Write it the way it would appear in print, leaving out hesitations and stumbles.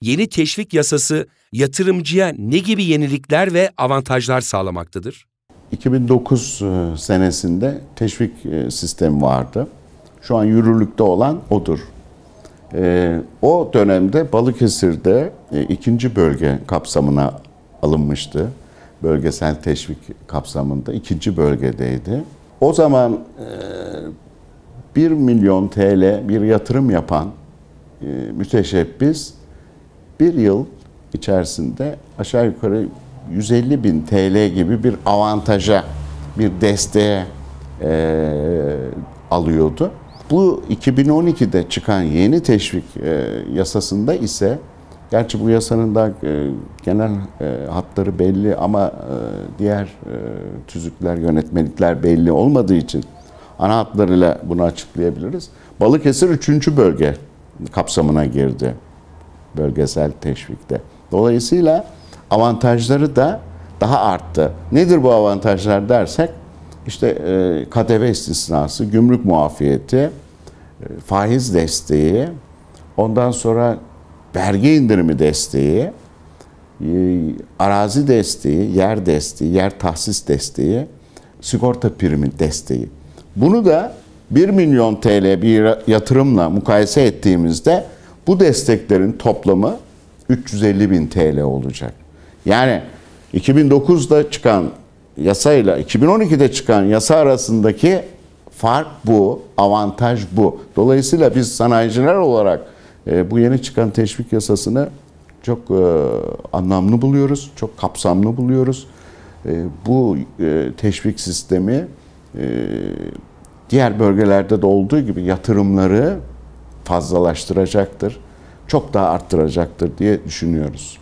Yeni teşvik yasası yatırımcıya ne gibi yenilikler ve avantajlar sağlamaktadır? 2009 senesinde teşvik sistemi vardı. Şu an yürürlükte olan odur. O dönemde Balıkesir'de ikinci bölge kapsamına alınmıştı. Bölgesel teşvik kapsamında ikinci bölgedeydi. O zaman 1 milyon TL bir yatırım yapan müteşebbis bir yıl içerisinde aşağı yukarı 150 bin TL gibi bir avantaja, bir desteğe alıyordu. Bu 2012'de çıkan yeni teşvik yasasında ise, gerçi bu yasanın da genel hatları belli ama diğer tüzükler, yönetmelikler belli olmadığı için ana hatlarıyla bunu açıklayabiliriz. Balıkesir 3. bölge kapsamına girdi bölgesel teşvikte. Dolayısıyla avantajları da daha arttı. Nedir bu avantajlar dersek, İşte KDV istisnası, gümrük muafiyeti, faiz desteği, ondan sonra vergi indirimi desteği, arazi desteği, yer tahsis desteği, sigorta primi desteği. Bunu da 1 milyon TL bir yatırımla mukayese ettiğimizde bu desteklerin toplamı 350 bin TL olacak. Yani 2009'da çıkan yasayla 2012'de çıkan yasa arasındaki fark bu, avantaj bu. Dolayısıyla biz sanayiciler olarak bu yeni çıkan teşvik yasasını çok anlamlı buluyoruz, çok kapsamlı buluyoruz. Bu teşvik sistemi diğer bölgelerde de olduğu gibi yatırımları fazlalaştıracaktır, çok daha arttıracaktır diye düşünüyoruz.